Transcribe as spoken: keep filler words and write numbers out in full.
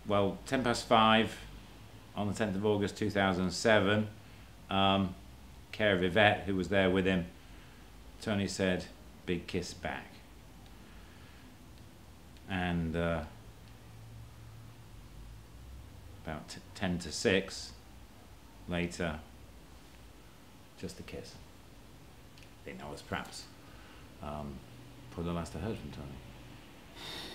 well, ten past five on the tenth of August two thousand seven, um, care of Yvette, who was there with him, Tony said, big kiss back. And uh, about t ten to six later, just a kiss. I think that was perhaps um, probably the last I heard from Tony.